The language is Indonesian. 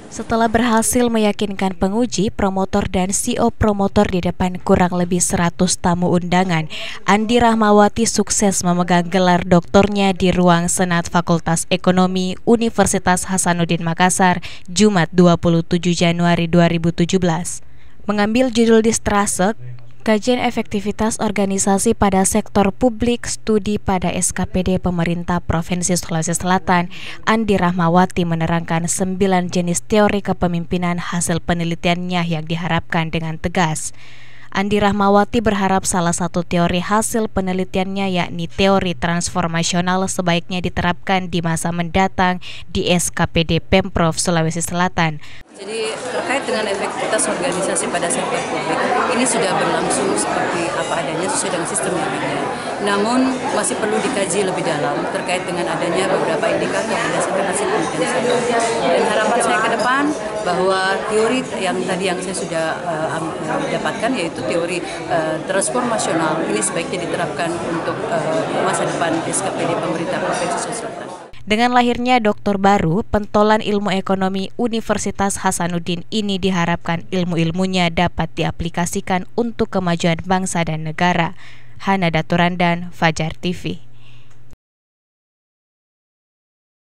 Setelah berhasil meyakinkan penguji, promotor dan CEO promotor di depan kurang lebih 100 tamu undangan, Andi Rahmawati sukses memegang gelar doktornya di ruang Senat Fakultas Ekonomi Universitas Hasanuddin Makassar, Jumat 27 Januari 2017. Mengambil judul Distrase, Kajian Efektivitas Organisasi pada Sektor Publik Studi pada SKPD Pemerintah Provinsi Sulawesi Selatan, Andi Rahmawati menerangkan 9 jenis teori kepemimpinan hasil penelitiannya yang diharapkan dengan tegas. Andi Rahmawati berharap salah satu teori hasil penelitiannya yakni teori transformasional sebaiknya diterapkan di masa mendatang di SKPD Pemprov Sulawesi Selatan. Jadi terkait dengan efektivitas organisasi pada sektor publik, ini sudah berlangsung seperti apa adanya sesuai dengan sistem yang ada. Namun masih perlu dikaji lebih dalam terkait dengan adanya beberapa indikator berdasarkan hasil penelitian saya. Dan harapan saya ke depan bahwa teori yang tadi yang saya sudah dapatkan yaitu teori transformasional ini sebaiknya diterapkan untuk masa depan SKPD Pemerintah Provinsi Sulawesi Selatan. Dengan lahirnya doktor baru, pentolan ilmu ekonomi Universitas Hasanuddin ini diharapkan ilmu-ilmunya dapat diaplikasikan untuk kemajuan bangsa dan negara. Hana Daturandan, Fajar TV.